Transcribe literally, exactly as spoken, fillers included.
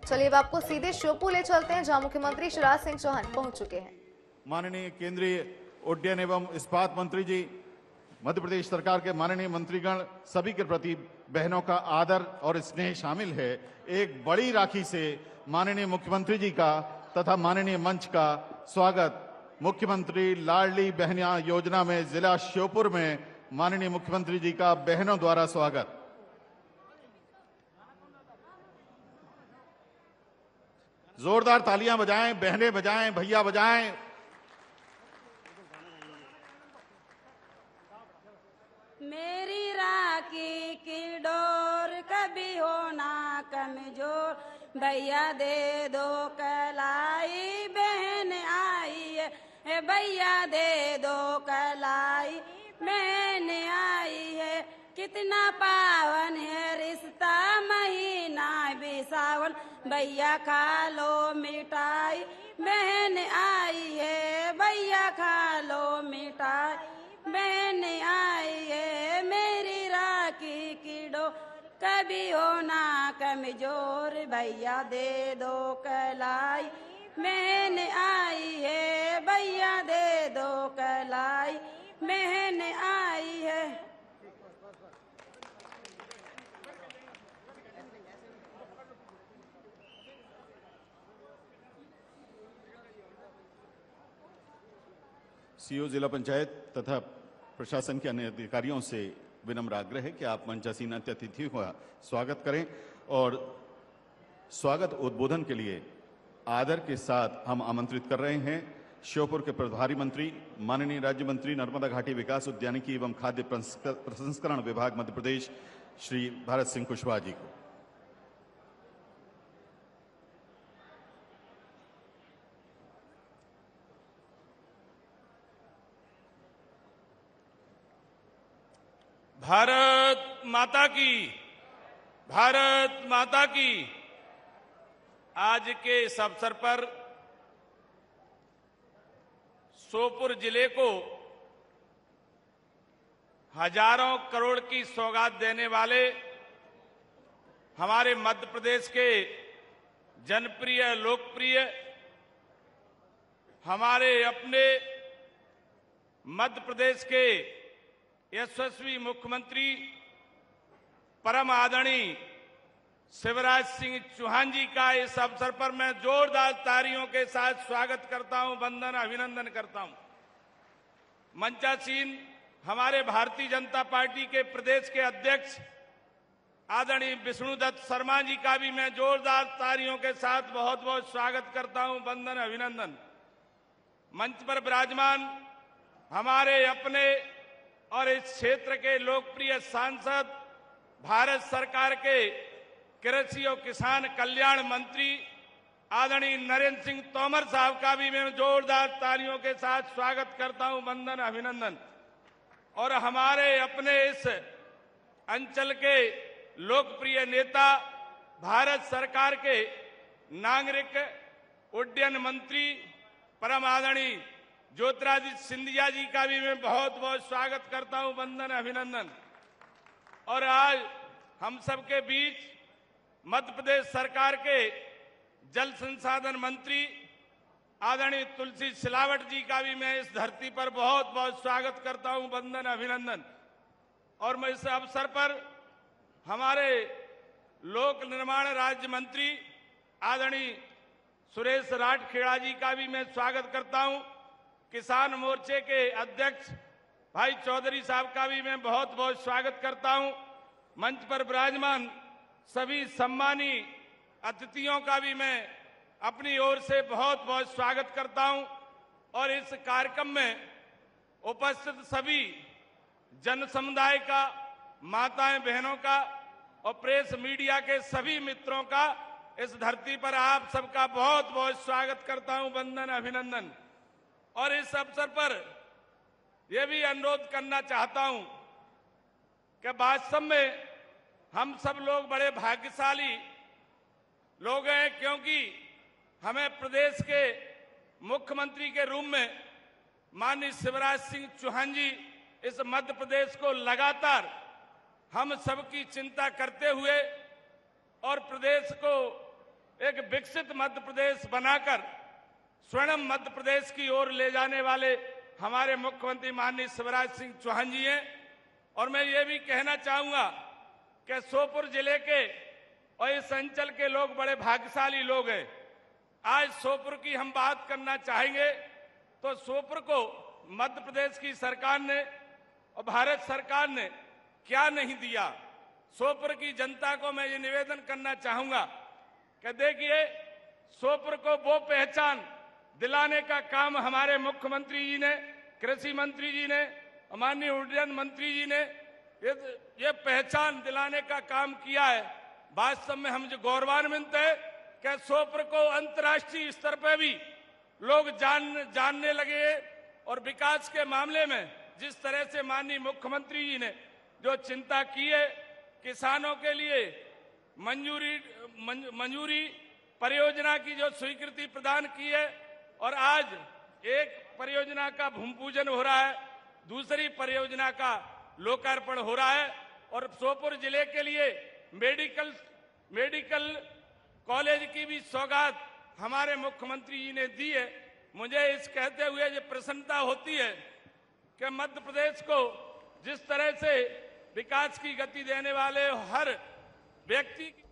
चलिए अब आपको सीधे श्योपुर ले चलते हैं, जहां मुख्यमंत्री शिवराज सिंह चौहान पहुंच चुके हैं। माननीय केंद्रीय उड्डयन एवं इस्पात मंत्री जी, मध्य प्रदेश सरकार के माननीय मंत्रीगण, सभी के प्रति बहनों का आदर और स्नेह शामिल है। एक बड़ी राखी से माननीय मुख्यमंत्री जी का तथा माननीय मंच का स्वागत। मुख्यमंत्री लाडली बहनिया योजना में जिला श्योपुर में माननीय मुख्यमंत्री जी का बहनों द्वारा स्वागत। जोरदार तालियां बजाएं, बहनें बजाएं, भैया बजाएं। मेरी राखी की डोर कभी हो ना कमजोर, भैया दे दो कलाई बहन आई है, भैया दे दो कलाई बहन आई है। कितना पावन है रिश्ता महीना भी सावन, भैया खा लो मिठाई बहन आई है, भैया खा लो मिठाई बहन आई है। मेरी राखी की डोर कभी हो ना कमजोर, भैया दे दो कलाई बहन आई है, भैया दे दो कलाई बहन आई है। सीओ जिला पंचायत तथा प्रशासन के अन्य अधिकारियों से विनम्र आग्रह है कि आप मंचासीन अतिथियों का स्वागत करें और स्वागत उद्बोधन के लिए आदर के साथ हम आमंत्रित कर रहे हैं श्योपुर के प्रभारी मंत्री, माननीय राज्य मंत्री नर्मदा घाटी विकास, उद्यानिकी एवं खाद्य प्रसंस्करण विभाग मध्य प्रदेश श्री भारत सिंह कुशवाहा जी को। भारत माता की, भारत माता की। आज के इस अवसर पर श्योपुर जिले को हजारों करोड़ की सौगात देने वाले हमारे मध्य प्रदेश के जनप्रिय, लोकप्रिय, हमारे अपने मध्य प्रदेश के यशस्वी मुख्यमंत्री परम आदरणीय शिवराज सिंह चौहान जी का इस अवसर पर मैं जोरदार तालियों के साथ स्वागत करता हूं, वंदन अभिनंदन करता हूं। मंचासीन हमारे भारतीय जनता पार्टी के प्रदेश के अध्यक्ष आदरणीय विष्णुदत्त शर्मा जी का भी मैं जोरदार तालियों के साथ बहुत बहुत स्वागत करता हूं, वंदन अभिनंदन। मंच पर विराजमान हमारे अपने और इस क्षेत्र के लोकप्रिय सांसद, भारत सरकार के कृषि और किसान कल्याण मंत्री आदरणीय नरेंद्र सिंह तोमर साहब का भी मैं जोरदार तालियों के साथ स्वागत करता हूं, वंदन अभिनंदन। और हमारे अपने इस अंचल के लोकप्रिय नेता, भारत सरकार के नागरिक उड्डयन मंत्री परम आदरणीय ज्योतिरादित्य सिंधिया जी का भी मैं बहुत बहुत स्वागत करता हूं, वंदन अभिनंदन। और आज हम सबके बीच मध्य प्रदेश सरकार के जल संसाधन मंत्री आदरणीय तुलसी सिलावट जी का भी मैं इस धरती पर बहुत बहुत स्वागत करता हूं, वंदन अभिनंदन। और मैं इस अवसर पर हमारे लोक निर्माण राज्य मंत्री आदरणीय सुरेश राठखेड़ा जी का भी मैं स्वागत करता हूं। किसान मोर्चे के अध्यक्ष भाई चौधरी साहब का भी मैं बहुत बहुत स्वागत करता हूं। मंच पर विराजमान सभी सम्मानीय अतिथियों का भी मैं अपनी ओर से बहुत बहुत स्वागत करता हूं। और इस कार्यक्रम में उपस्थित सभी जन समुदाय का, माताएं बहनों का और प्रेस मीडिया के सभी मित्रों का इस धरती पर आप सबका बहुत बहुत स्वागत करता हूं, वंदन अभिनंदन। और इस अवसर पर यह भी अनुरोध करना चाहता हूं कि वास्तव में हम सब लोग बड़े भाग्यशाली लोग हैं, क्योंकि हमें प्रदेश के मुख्यमंत्री के रूप में माननीय शिवराज सिंह चौहान जी इस मध्य प्रदेश को लगातार हम सबकी चिंता करते हुए और प्रदेश को एक विकसित मध्य प्रदेश बनाकर स्वर्णिम मध्य प्रदेश की ओर ले जाने वाले हमारे मुख्यमंत्री माननीय शिवराज सिंह चौहान जी हैं। और मैं ये भी कहना चाहूंगा कि श्योपुर जिले के और इस अंचल के लोग बड़े भाग्यशाली लोग हैं। आज श्योपुर की हम बात करना चाहेंगे तो श्योपुर को मध्य प्रदेश की सरकार ने और भारत सरकार ने क्या नहीं दिया। श्योपुर की जनता को मैं ये निवेदन करना चाहूंगा कि देखिए, श्योपुर को वो पहचान दिलाने का काम हमारे मुख्यमंत्री जी ने, कृषि मंत्री जी ने, माननीय उड्डयन मंत्री जी ने ये, ये पहचान दिलाने का काम किया है। वास्तव में हम जो गौरवान्वित है कि श्योपुर को अंतर्राष्ट्रीय स्तर पर भी लोग जान जानने लगे और विकास के मामले में जिस तरह से माननीय मुख्यमंत्री जी ने जो चिंता की है, किसानों के लिए मंजूरी मंजूरी परियोजना की जो स्वीकृति प्रदान की है और आज एक परियोजना का भूमि पूजन हो रहा है, दूसरी परियोजना का लोकार्पण हो रहा है और श्योपुर जिले के लिए मेडिकल मेडिकल कॉलेज की भी सौगात हमारे मुख्यमंत्री जी ने दी है। मुझे इस कहते हुए जो प्रसन्नता होती है कि मध्य प्रदेश को जिस तरह से विकास की गति देने वाले हर व्यक्ति